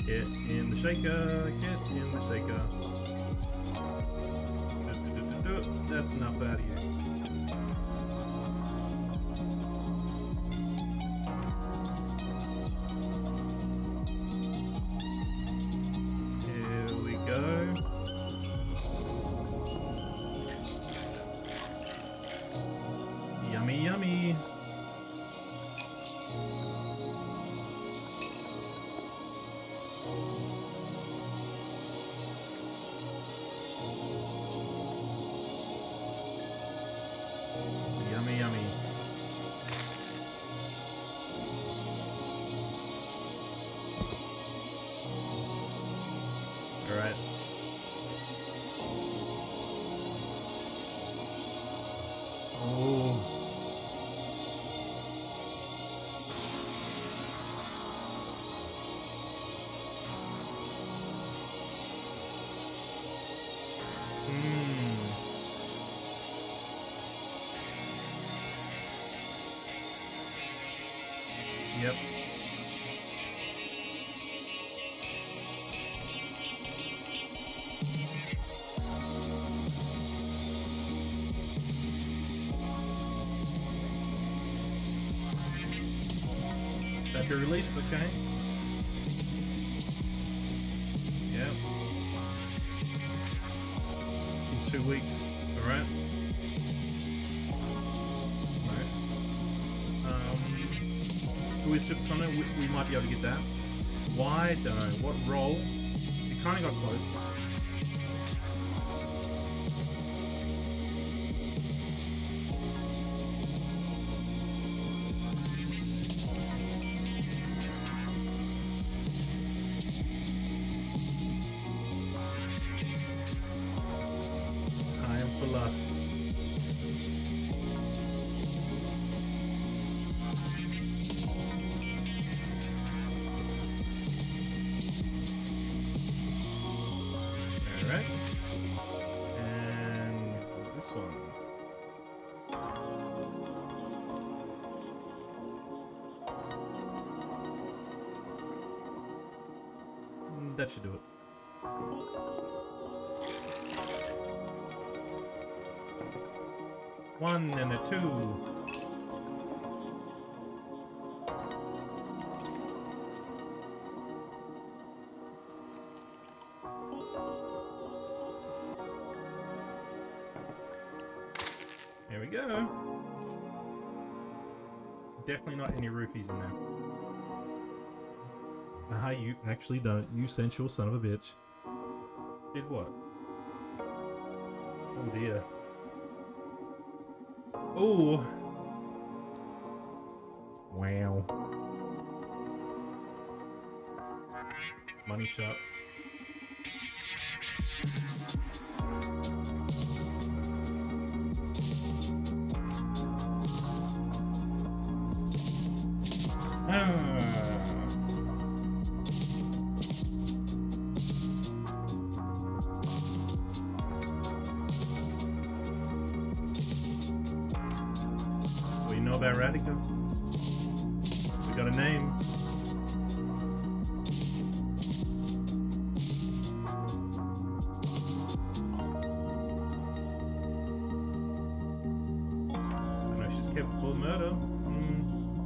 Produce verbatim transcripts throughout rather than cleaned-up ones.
Get in the shaker, get in the shaker. Do, do, do, do, do. That's enough out of you. Here we go. Yummy, yummy. Yummy, yummy. All right. Oh. Hmm. Yep. That be released, okay? Yeah. In two weeks, alright? Nice. Um, who is Supertonic? We, we might be able to get that. Why? Don't know. What role? It kind of got close. For lust. Alright. And this one. That should do it. One and a two. There we go. Definitely not any roofies in there. Ah, you actually don't. You sensual son of a bitch. Did what? Oh dear. Oh! Wow. Money shot. Ah. Know about Radica? We got a name. I know she's capable of murder. Mm.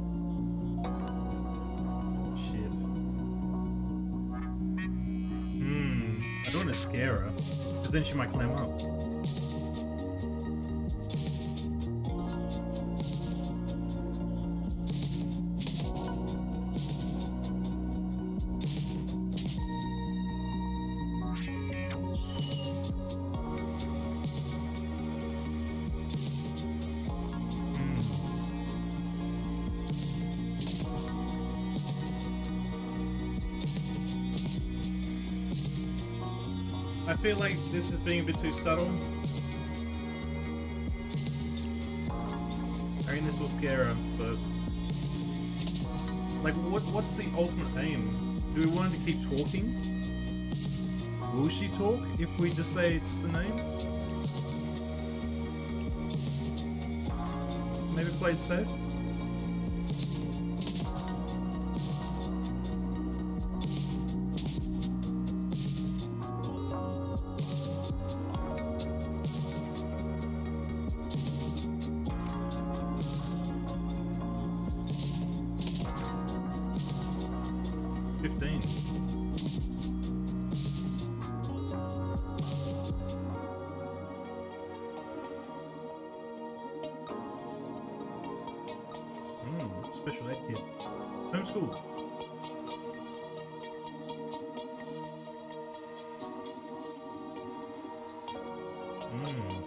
Shit. Hmm. I don't want to scare her, because then she might climb up. I feel like this is being a bit too subtle. I mean, this will scare her, but like, what? What's the ultimate aim? Do we want her to keep talking? Will she talk if we just say just the name? Maybe play it safe. fifteen. Hmm, special ed kid. Homeschool. Hmm.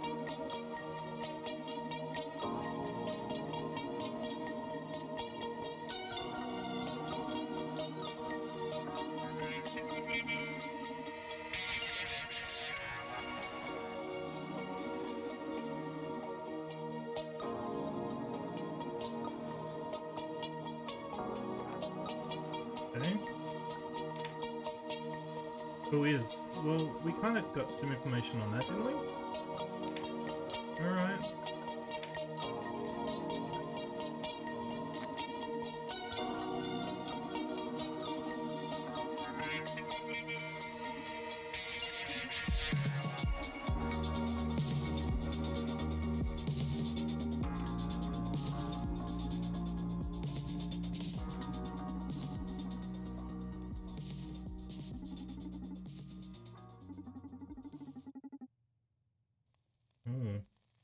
Okay. Who is? Well, we kind of got some information on that, didn't we? Alright. Hmm.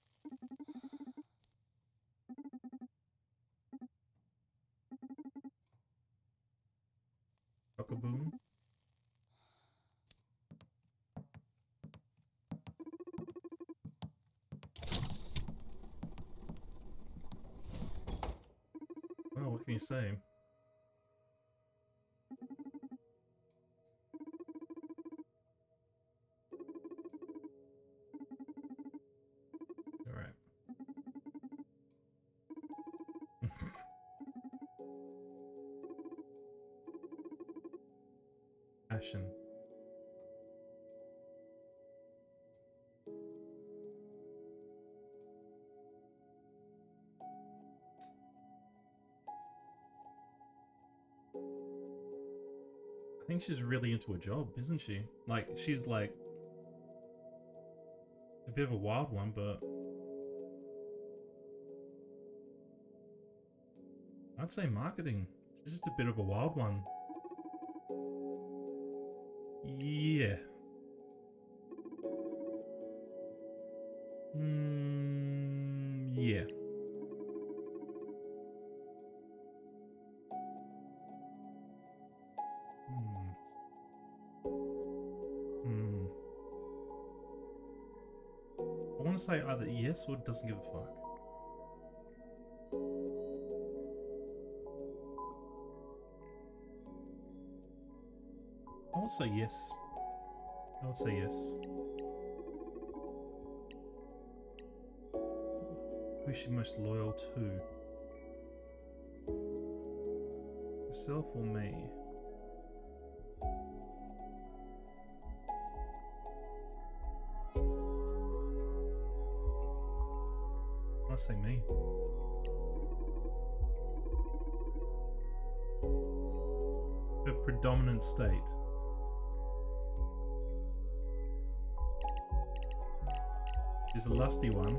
Rock-a-boom. Well, what can you say? Alright. Passion. I think she's really into her job, isn't she? Like, she's like a bit of a wild one, but I'd say marketing. She's just a bit of a wild one. Yeah. Mm, yeah. Hmm. Hmm. I want to say either yes or doesn't give a fuck. I will say yes. I will say yes. Who's she most loyal to? Herself or me? I'll say me. Her predominant state. She's a lusty one.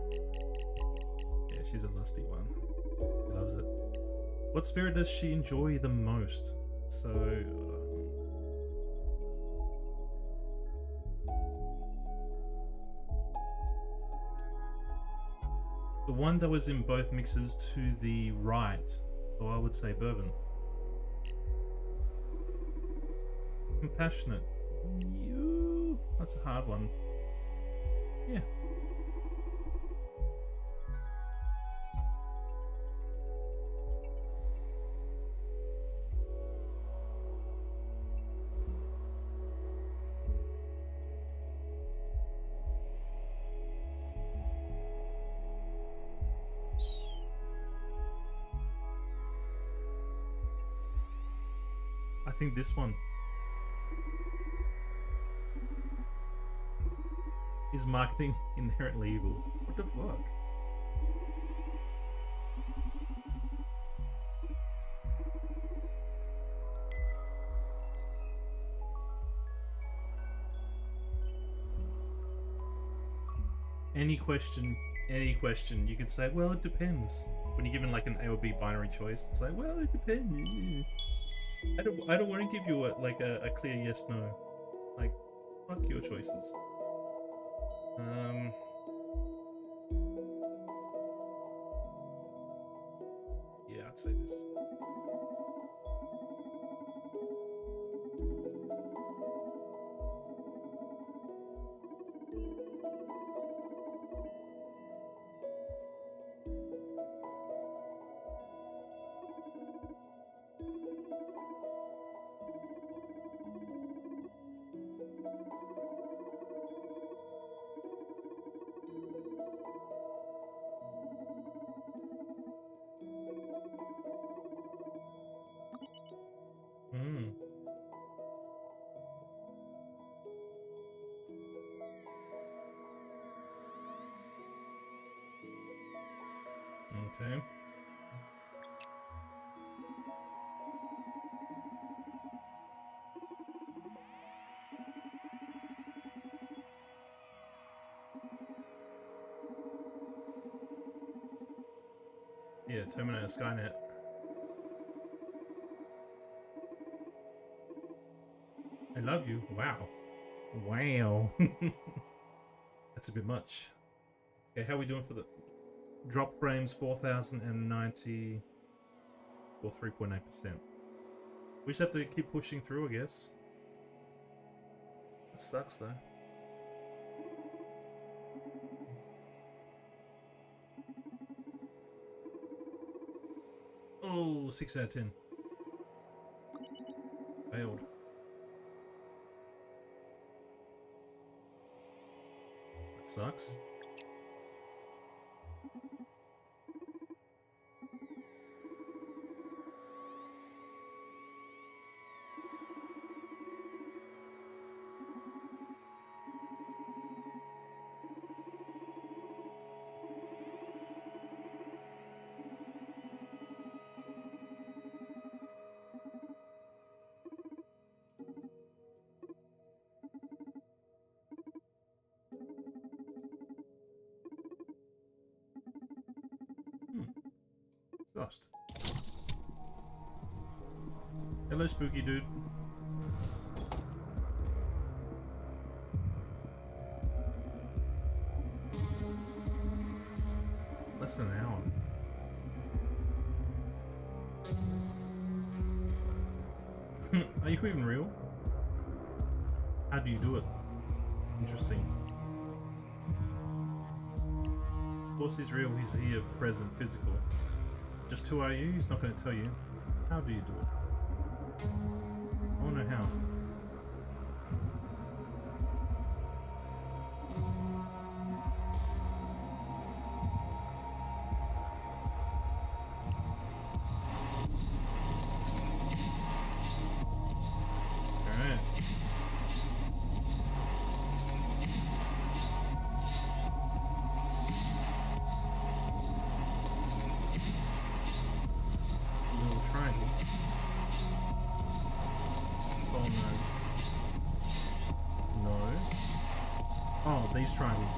Yeah, she's a lusty one. She loves it. What spirit does she enjoy the most? So... the one that was in both mixes to the right. So I would say bourbon. Compassionate. You... That's a hard one. Yeah. I think this one is marketing inherently evil. What the fuck? Any question, any question, you could say, well, it depends. When you're given like an A or B binary choice, it's like, well, it depends. I don't. I don't want to give you a, like a, a clear yes no. Like, fuck your choices. Um. Yeah, I'd say this. Hmm. Okay. Yeah, Terminator Skynet. I love you. Wow. Wow. That's a bit much. Okay, how are we doing for the drop frames? four thousand ninety or three point eight percent. We just have to keep pushing through, I guess. It sucks though. Oh, six out of ten. Failed. That sucks. Hmm. Lost. Hello, spooky dude. Less than an hour. Are you even real? How do you do it? Interesting. Of course he's real, he's here, present, physical. Just who are you? He's not going to tell you. How do you do it? I want to know how. Alright. Little triangles. Soul nodes. No. Oh, these triangles.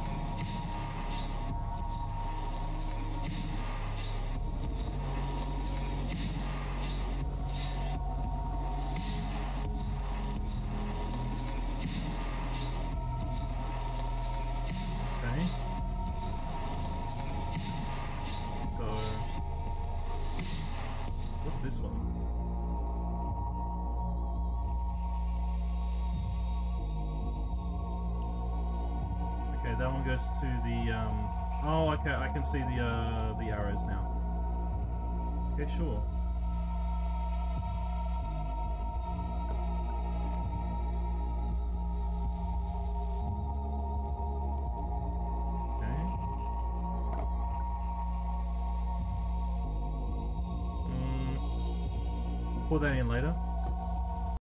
Okay. So, what's this one? Okay, that one goes to the, um... oh, okay, I can see the, uh, the arrows now. Okay, sure. Okay. Mm. We'll put that in later.